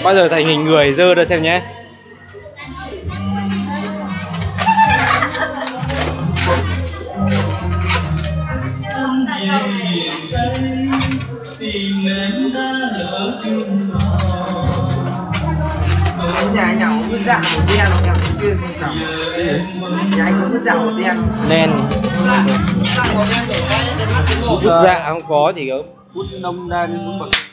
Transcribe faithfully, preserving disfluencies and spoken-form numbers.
bao giờ thành hình người dơ ra xem nhé. Nhà anh nào cũng dạng màu đen, em chuyên không nhà anh cũng dạng màu đen. Đen hút dạ không có thì có hút nông đen